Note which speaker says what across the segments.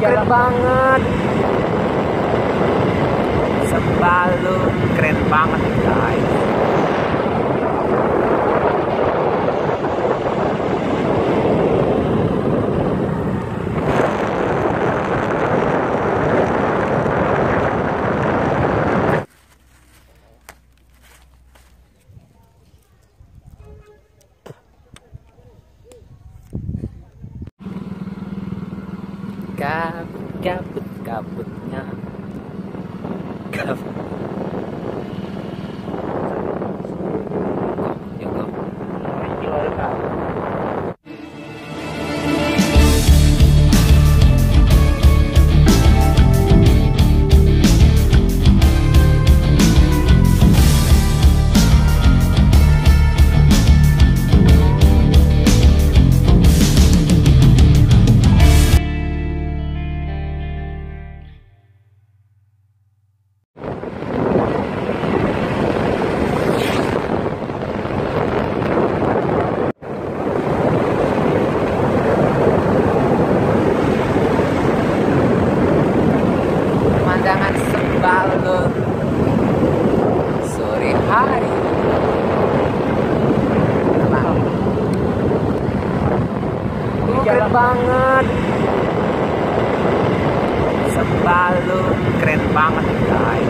Speaker 1: keren banget. Sebalun keren banget guys. Kabutnya kabut. Pemandangan Sembalun sore hari. Keren banget. Sembalun keren banget guys.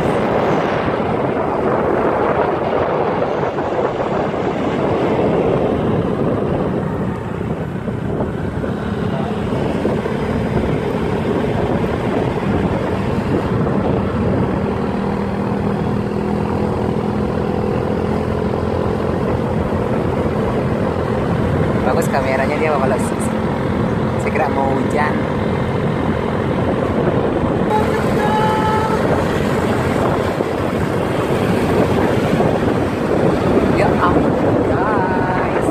Speaker 1: Bagus kameranya dia kalau segera mau hujan. Ya ampun guys.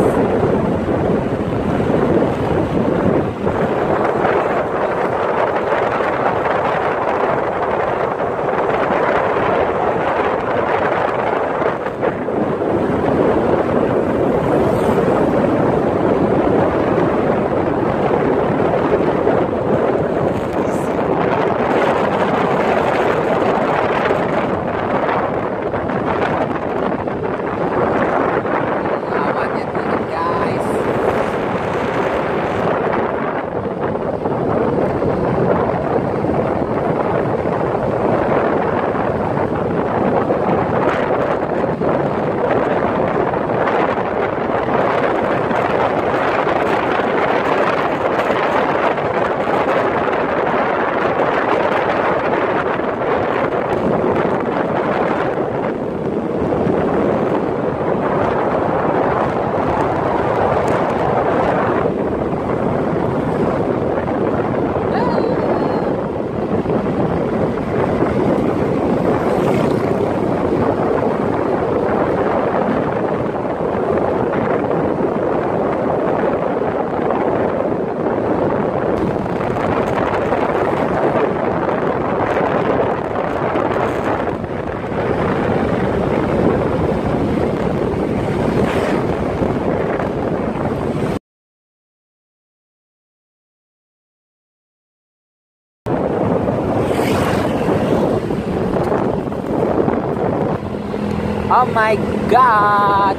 Speaker 1: Oh my god.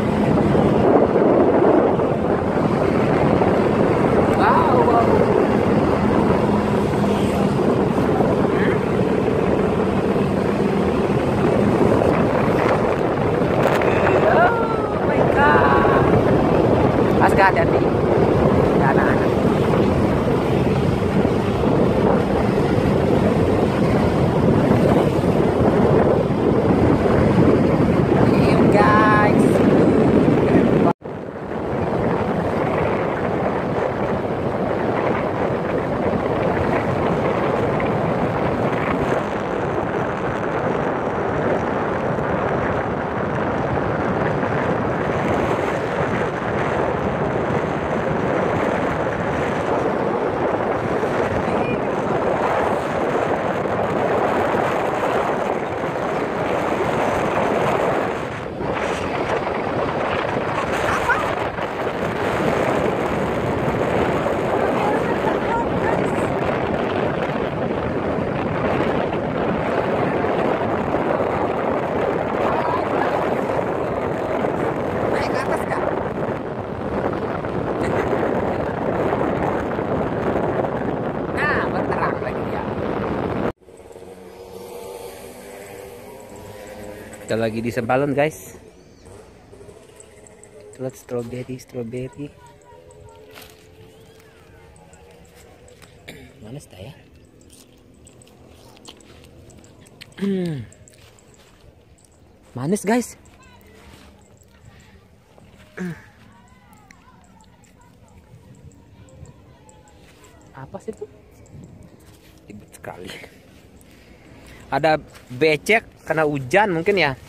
Speaker 1: Wow. Oh my god. Aska hati-hati. Ada anak-anak. Guys. Kita lagi di Sembalun guys. Lihat strawberry. Mana sudah ya? Manis guys. Apa sih itu? Ribet sekali. Ada becek karena hujan mungkin ya.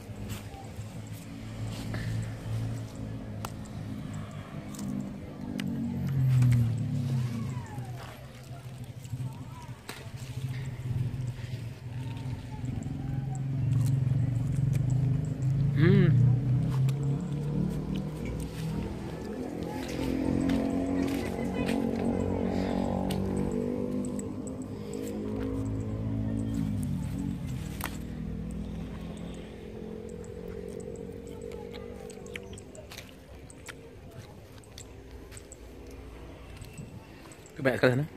Speaker 1: Banyak ke sana.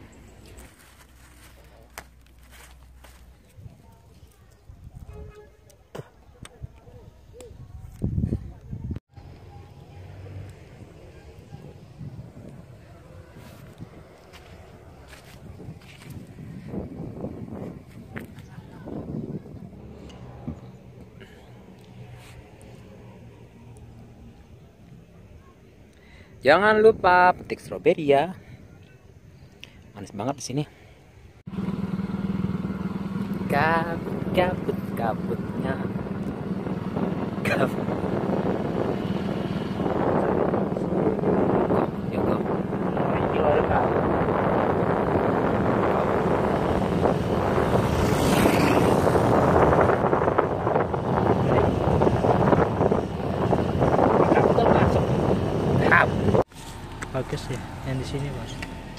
Speaker 1: Jangan lupa petik stroberi ya. Manis banget di sini. Kabutnya.
Speaker 2: Bagus ya yang di sini bos.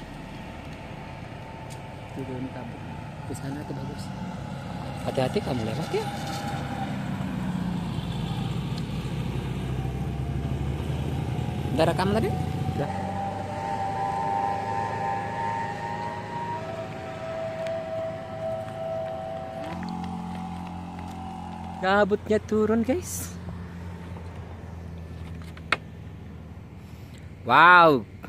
Speaker 1: Turun kabut ke sana tuh bagus. Hati-hati kamu lewat ya. Udah rekam tadi? Udah. Kabutnya turun guys. Wow.